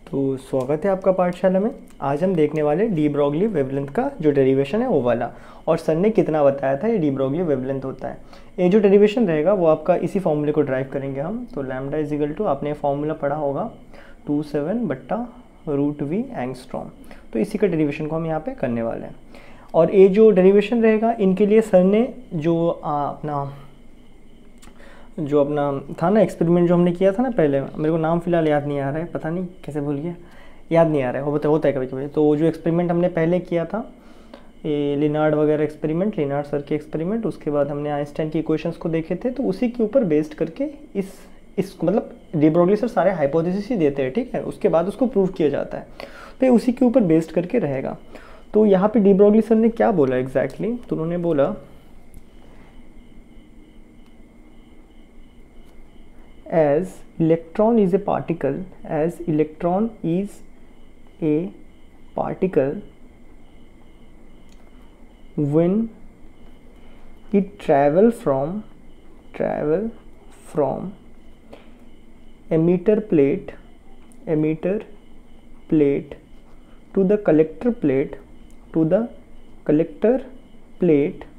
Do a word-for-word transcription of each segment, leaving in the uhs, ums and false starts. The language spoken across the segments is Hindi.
तो स्वागत है आपका पाठशाला में। आज हम देखने वाले डी ब्रॉगली वेवलेंथ का जो डेरिवेशन है वो वाला, और सर ने कितना बताया था ये डी ब्रॉगली वेवलेंथ होता है। ये जो डेरिवेशन रहेगा वो आपका इसी फॉर्मूले को ड्राइव करेंगे हम। तो लैम्डा इज इक्वल टू, आपने फॉर्मूला पढ़ा होगा, टू सेवन बट्टा रूट वी एंगस्ट्रॉम। तो इसी का डेरिवेशन को हम यहाँ पे करने वाले हैं। और ये जो डेरिवेशन रहेगा इनके लिए सर ने जो आ, अपना जो अपना था ना एक्सपेरिमेंट जो हमने किया था ना पहले, मेरे को नाम फिलहाल याद नहीं आ रहा है, पता नहीं कैसे भूल गया, याद नहीं आ रहा है, होता होता है कभी कभी। तो जो एक्सपेरिमेंट हमने पहले किया था, ये लिनार्ड वगैरह एक्सपेरिमेंट, लिनार्ड सर के एक्सपेरिमेंट, उसके बाद हमने आइंस्टाइन की इक्वेशंस को देखे थे। तो उसी के ऊपर बेस्ड करके इस इस मतलब डी ब्रॉगली सर सारे हाइपोथेसिस ही देते हैं, ठीक है, उसके बाद उसको प्रूव किया जाता है। तो ये उसी के ऊपर बेस्ड करके रहेगा। तो यहाँ पे डी ब्रॉगली सर ने क्या बोला एग्जैक्टली, तो उन्होंने बोला as electron is a particle, as electron is a particle, when it travel from travel from emitter plate emitter plate to the collector plate to the collector plate,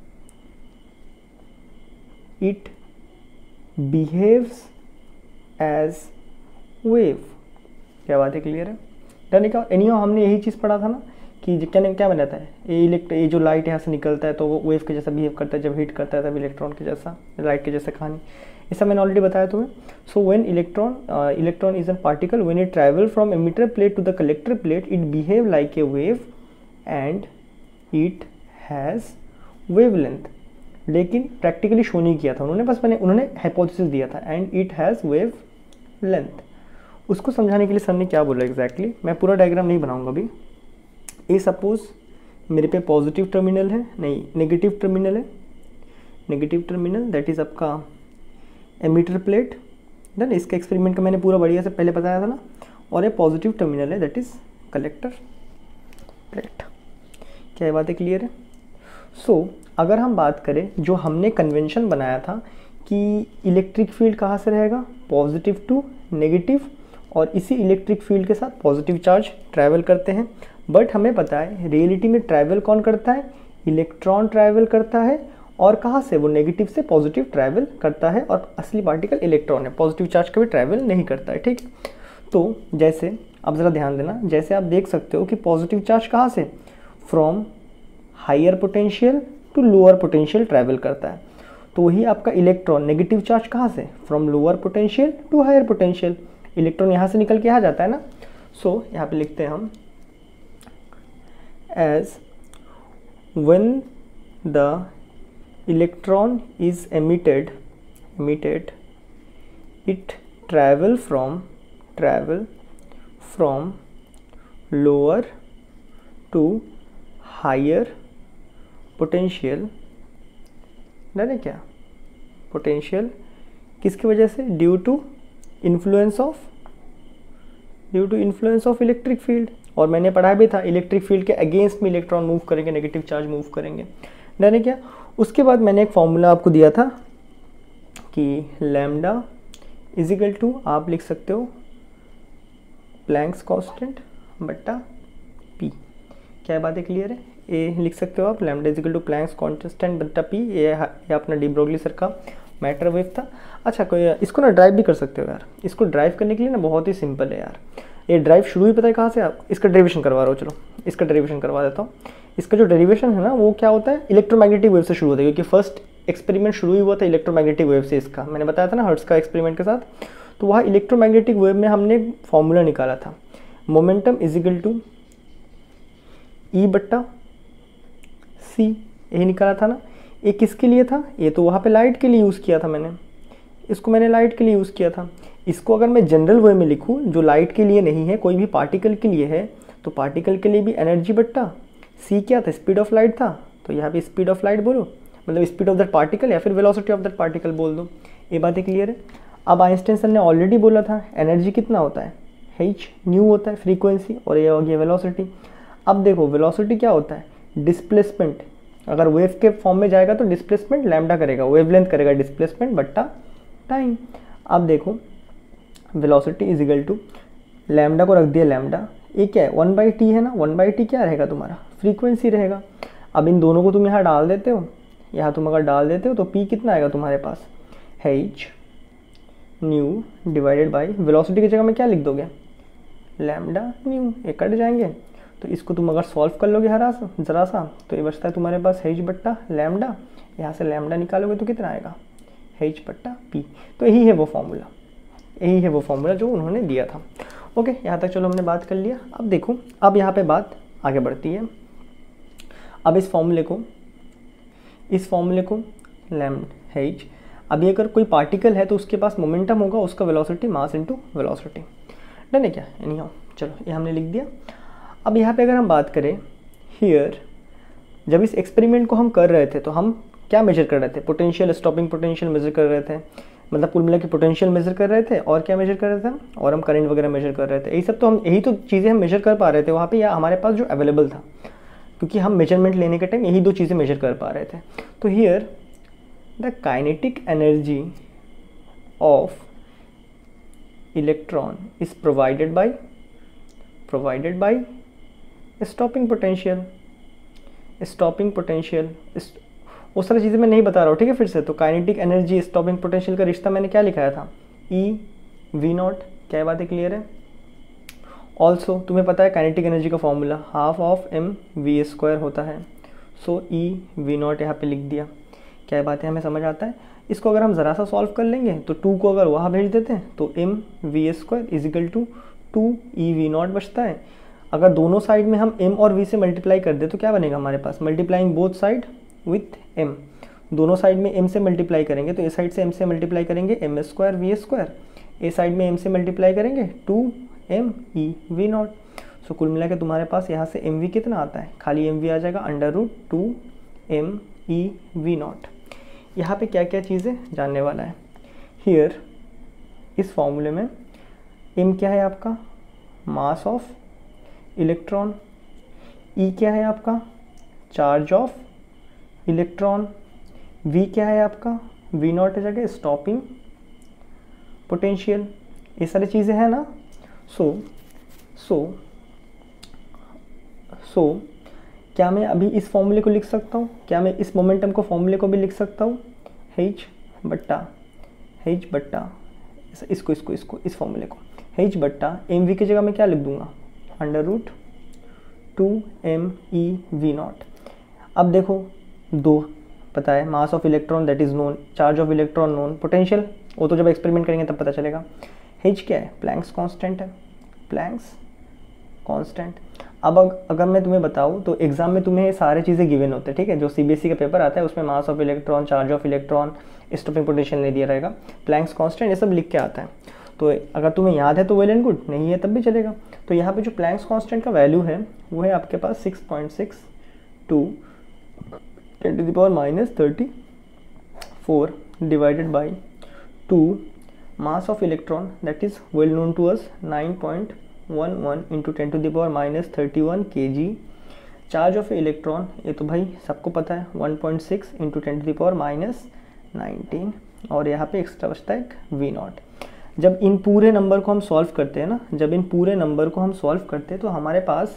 it behaves as wave. क्या बात है, क्लियर है? डन का एनियो हमने यही चीज़ पढ़ा था ना कि क्या क्या बनाता है ये इलेक्ट ये जो लाइट यहाँ से निकलता है तो वो वेव के जैसा बिहेव करता है, जब हीट करता है तब इलेक्ट्रॉन के जैसा, लाइट के जैसा कहानी, ऐसा मैंने ऑलरेडी बताया तुम्हें। So when electron electron is an particle, when it travel from emitter plate to the collector plate, it behave like a wave and it has wavelength. लेकिन प्रैक्टिकली शो नहीं किया था उन्होंने, बस मैंने उन्होंने हाइपोथेसिस दिया था, and it has wavelength. उसको समझाने के लिए सर ने क्या बोला एग्जैक्टली exactly? मैं पूरा डायग्राम नहीं बनाऊंगा अभी। ये सपोज मेरे पे पॉजिटिव टर्मिनल है, नहीं नेगेटिव टर्मिनल है, नेगेटिव टर्मिनल दैट इज़ आपका एमिटर प्लेट। डन, इसका एक्सपेरिमेंट का मैंने पूरा बढ़िया से पहले बताया था ना। और ये पॉजिटिव टर्मिनल है दैट इज़ कलेक्टर प्लेट। क्या ये बातें क्लियर है? सो so, अगर हम बात करें जो हमने कन्वेंशन बनाया था कि इलेक्ट्रिक फील्ड कहाँ से रहेगा, पॉजिटिव टू नेगेटिव, और इसी इलेक्ट्रिक फील्ड के साथ पॉजिटिव चार्ज ट्रैवल करते हैं। बट हमें पता है रियलिटी में ट्रैवल कौन करता है, इलेक्ट्रॉन ट्रैवल करता है, और कहाँ से, वो नेगेटिव से पॉजिटिव ट्रैवल करता है, और असली पार्टिकल इलेक्ट्रॉन है, पॉजिटिव चार्ज कभी ट्रैवल नहीं करता है, ठीक है। तो जैसे अब ज़रा ध्यान देना, जैसे आप देख सकते हो कि पॉजिटिव चार्ज कहाँ से, from higher potential to lower potential travel करता है। तो वही आपका इलेक्ट्रॉन नेगेटिव चार्ज कहाँ से, from lower potential to higher potential, electron यहाँ से निकल के आ जाता है ना। सो so, यहाँ पे लिखते हैं हम as when the electron is emitted emitted it travel from travel from lower to higher potential. Done है क्या? पोटेंशियल किसकी वजह से, due to influence of due to influence of electric field. और मैंने पढ़ा भी था इलेक्ट्रिक फील्ड के अगेंस्ट में इलेक्ट्रॉन मूव करेंगे, नेगेटिव चार्ज मूव करेंगे। डन है क्या? उसके बाद मैंने एक फॉर्मूला आपको दिया था कि लैम्डा इज इक्वल टू, आप लिख सकते हो प्लैंक्स कांस्टेंट बट्टा पी। क्या बातें क्लियर है? ए लिख सकते हो आप, lambda is equal to Planck's constant बट्टा पी। ये ये अपना डी ब्रॉगली सर का मैटर वेव था। अच्छा, कोई इसको ना ड्राइव भी कर सकते हो यार। इसको ड्राइव करने के लिए ना बहुत ही सिंपल है यार। ये ड्राइव शुरू ही पता है कहाँ से, आप इसका डेरिवेशन करवा रहे हो। चलो इसका डेरिवेशन करवा देता हूँ। इसका जो डेरिवेशन है ना वो क्या होता है, इलेक्ट्रोमैग्नेटिक वेव से शुरू होता है, क्योंकि फर्स्ट एक्सपेरिमेंट शुरू ही हुआ था इलेक्ट्रोमैग्नेटिक वेव से। इसका मैंने बताया था ना हर्ट्ज का एक्सपेरिमेंट के साथ। तो वहाँ इलेक्ट्रोमैग्नेटिक वेव में हमने फॉर्मूला निकाला था, momentum is equal to E बट्टा सी, यही निकाला था ना। ये किसके लिए था, ये तो वहाँ पे लाइट के लिए यूज़ किया था मैंने, इसको मैंने लाइट के लिए यूज़ किया था। इसको अगर मैं जनरल वे में लिखूँ जो लाइट के लिए नहीं है, कोई भी पार्टिकल के लिए है, तो पार्टिकल के लिए भी एनर्जी बट्टा सी क्या था, स्पीड ऑफ लाइट था। तो यहाँ पे स्पीड ऑफ लाइट बोलो, मतलब स्पीड ऑफ दैट पार्टिकल या फिर वेलोसिटी ऑफ दैट पार्टिकल बोल दो। ये बातें क्लियर है? अब आइंस्टाइन सर ने ऑलरेडी बोला था एनर्जी कितना होता है, एच न्यू होता है फ्रीक्वेंसी, और ये हो गया वेलोसिटी। अब देखो वेलोसिटी क्या होता है, डिस्प्लेसमेंट। अगर वेव के फॉर्म में जाएगा तो डिस्प्लेसमेंट लैम्डा करेगा, वेवलेंथ करेगा डिस्प्लेसमेंट बट्टा टाइम। अब देखो velocity is equal to lambda को रख दिया लैम्डा, ये क्या है वन बाई टी है ना, वन बाई टी क्या रहेगा तुम्हारा फ्रीक्वेंसी रहेगा। अब इन दोनों को तुम यहाँ डाल देते हो, यहाँ तुम अगर डाल देते हो तो पी कितना आएगा तुम्हारे पास, H nu divided by velocity की जगह में क्या लिख दोगे, लैम्डा न्यू, ये कट जाएंगे। तो इसको तुम अगर सॉल्व कर लोगे हरा सा ज़रा सा तो ये बचता है तुम्हारे पास एच बट्टा लैम्डा, यहाँ से लैम्डा निकालोगे तो कितना आएगा, एच बट्टा पी। तो यही है वो फॉर्मूला, यही है वो फॉर्मूला जो उन्होंने दिया था। ओके, यहाँ तक चलो हमने बात कर लिया। अब देखो, अब यहाँ पे बात आगे बढ़ती है। अब इस फॉर्मूले को इस फॉर्मूले को लैम्डा एच, अभी अगर कोई पार्टिकल है तो उसके पास मोमेंटम होगा, उसका velocity mass into velocity, done है क्या, एनी हाउ चलो ये हमने लिख दिया। अब यहाँ पे अगर हम बात करें हियर, जब इस एक्सपेरिमेंट को हम कर रहे थे तो हम क्या मेजर कर रहे थे, पोटेंशियल, स्टॉपिंग पोटेंशियल मेजर कर रहे थे, मतलब कुल मिला के पोटेंशियल मेजर कर रहे थे, और क्या मेजर कर रहे थे हम, और हम करंट वगैरह मेजर कर रहे थे। यही सब तो हम यही तो चीज़ें हम मेजर कर पा रहे थे वहाँ पे, या हमारे पास जो अवेलेबल था, क्योंकि हम मेजरमेंट लेने के टाइम यही दो चीज़ें मेजर कर पा रहे थे। तो here the kinetic energy of electron is provided by provided by stopping potential stopping potential वो सारी चीज़ें मैं नहीं बता रहा हूँ, ठीक है। फिर से तो काइनेटिक एनर्जी स्टॉपिंग पोटेंशियल का रिश्ता मैंने क्या लिखाया था, ई वी नॉट, क्या बात है क्लियर है। ऑल्सो तुम्हें पता है काइनेटिक एनर्जी का formula half of M V square होता है, सो ई वी नॉट यहाँ पे लिख दिया, क्या बात है हमें समझ आता है। इसको अगर हम ज़रा सा सॉल्व कर लेंगे तो टू को अगर वहाँ भेज देते हैं तो M V square is equal to two E V naught बचता है। अगर दोनों साइड में हम m और v से मल्टीप्लाई कर दे तो क्या बनेगा हमारे पास, multiplying both side with m, दोनों साइड में m से मल्टीप्लाई करेंगे तो ए साइड से m से मल्टीप्लाई करेंगे एम स्क्वायर वी स्क्वायर, ए साइड में m से मल्टीप्लाई करेंगे two M E V naught. So कुल मिला के तुम्हारे पास यहाँ से एम वी कितना आता है, खाली एम वी आ जाएगा under root two M E V naught. यहाँ पे क्या क्या चीज़ें जानने वाला है। हियर इस फॉर्मूले में m क्या है आपका, मास ऑफ इलेक्ट्रॉन, E क्या है आपका, चार्ज ऑफ इलेक्ट्रॉन, V क्या है आपका, V नॉट है जगह स्टॉपिंग पोटेंशियल, ये सारी चीज़ें हैं ना। सो सो सो क्या मैं अभी इस फॉर्मूले को लिख सकता हूँ, क्या मैं इस मोमेंटम को फॉर्मूले को भी लिख सकता हूँ, H बट्टा H बट्टा इसको इसको इसको इस फॉर्मूले को H बट्टा एम वी की जगह में क्या लिख दूंगा, under root two M E V naught. अब देखो दो पता है, mass of electron that is known, charge of electron known, potential वो तो जब एक्सपेरिमेंट करेंगे तब पता चलेगा। H क्या है, प्लैंक्स कांस्टेंट है, प्लैंक्स कांस्टेंट। अब अगर मैं तुम्हें बताऊँ तो एग्जाम में तुम्हें ये सारे चीज़ें गिवन होते हैं, ठीक है। जो सीबीएसई का पेपर आता है उसमें mass of electron, charge of electron, stopping potential नहीं दिया रहेगा, प्लैंक्स कांस्टेंट ये सब लिख के आता है। तो अगर तुम्हें याद है तो वेल एंड गुड, नहीं है तब भी चलेगा। तो यहाँ पे जो प्लैंक्स कांस्टेंट का वैल्यू है वो है आपके पास six point six two ten to the power minus thirty four divided by two mass of electron that is well known to us nine point one one into ten to the power minus thirty one K G. Charge of electron ये तो भाई सबको पता है one point six into ten to the power minus nineteen, और यहाँ पे एक्स्ट्रा बचता है वी नॉट। जब इन पूरे नंबर को हम सॉल्व करते हैं ना, जब इन पूरे नंबर को हम सॉल्व करते हैं तो हमारे पास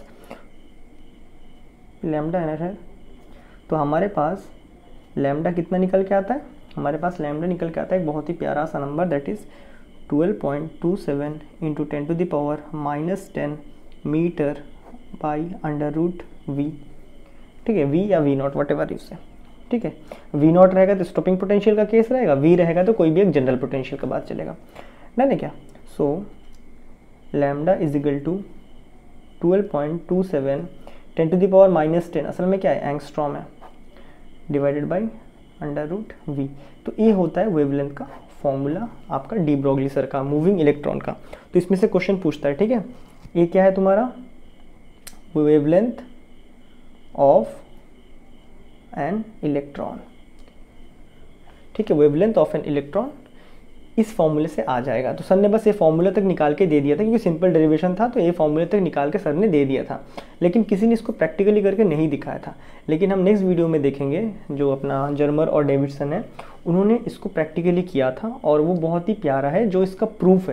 लैम्डा एनर है, तो हमारे पास लैम्डा कितना निकल के आता है, हमारे पास लैम्डा निकल के आता है एक बहुत ही प्यारा सा number that is twelve point two seven into ten to the power minus ten metre by under root V, ठीक है। वी या V naught whatever you say, ठीक है। वी नॉट रहेगा तो स्टॉपिंग पोटेंशियल का केस रहेगा, वी रहेगा तो कोई भी एक जनरल पोटेंशियल का बात चलेगा, डन है क्या। So lambda is equal to twelve point two seven ten to the power minus ten, असल में क्या है एंगस्ट्रॉम है, divided by under root V. तो ये होता है वेवलेंथ का फॉर्मूला आपका डी ब्रोगली सर का, मूविंग इलेक्ट्रॉन का। तो इसमें से क्वेश्चन पूछता है, ठीक है। ये क्या है तुम्हारा, वेवलेंथ ऑफ एन इलेक्ट्रॉन, ठीक है, वेवलेंथ ऑफ एन इलेक्ट्रॉन इस फॉर्मूले से आ जाएगा। तो सर ने बस ये फॉर्मूला तक निकाल के दे दिया था, क्योंकि सिंपल डेरिवेशन था तो ये फॉर्मूले तक निकाल के सर ने दे दिया था, लेकिन किसी ने इसको प्रैक्टिकली करके नहीं दिखाया था। लेकिन हम नेक्स्ट वीडियो में देखेंगे, जो अपना जर्मर और डेविडसन है उन्होंने इसको प्रैक्टिकली किया था और वो बहुत ही प्यारा है, जो इसका प्रूफ है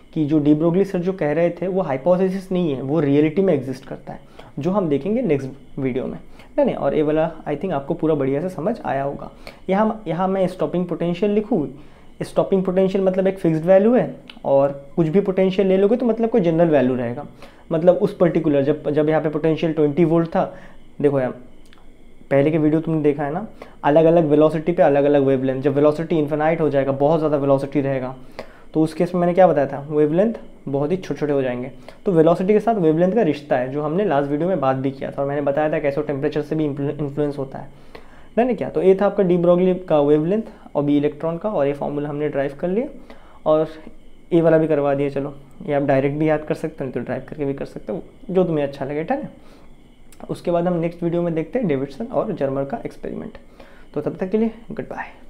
कि जो डी ब्रोगली सर जो कह रहे थे वो हाइपोथेसिस नहीं है, वो रियलिटी में एग्जिस्ट करता है, जो हम देखेंगे नेक्स्ट वीडियो में, है ना। और ये वाला आई थिंक आपको पूरा बढ़िया से समझ आया होगा। यहाँ यहाँ मैं स्टॉपिंग पोटेंशियल लिखूँ, स्टॉपिंग पोटेंशियल मतलब एक फिक्स्ड वैल्यू है, और कुछ भी पोटेंशियल ले लोगे तो मतलब कोई जनरल वैल्यू रहेगा, मतलब उस पर्टिकुलर जब जब यहाँ पे पोटेंशियल ट्वेंटी वोल्ट था, देखो यार पहले के वीडियो तुमने देखा है ना, अलग अलग वेलोसिटी पे अलग अलग वेवलेंथ, जब वेलोसिटी इन्फिनाइट हो जाएगा, बहुत ज़्यादा वेलोसिटी रहेगा, तो उस केस में मैंने क्या बताया था, वेवलेंथ बहुत ही छोटे छोटे हो जाएंगे। तो वेलोसिटी के साथ वेवलेंथ का रिश्ता है, जो हमने लास्ट वीडियो में बात भी किया था, और मैंने बताया था कैसे टेम्परेचर से भी इन्फ्लुएंस होता है, मैंने क्या। तो ये था आपका डी ब्रोगली का वेवलेंथ और बी इलेक्ट्रॉन का, और ये फॉर्मूला हमने ड्राइव कर लिया, और ये वाला भी करवा दिया। चलो ये आप डायरेक्ट भी याद कर सकते हो, तो ड्राइव करके भी कर सकते हो, जो तुम्हें अच्छा लगे, ठीक है। उसके बाद हम नेक्स्ट वीडियो में देखते हैं डेविडसन और जर्मर का एक्सपेरिमेंट। तो तब तक के लिए गुड बाय।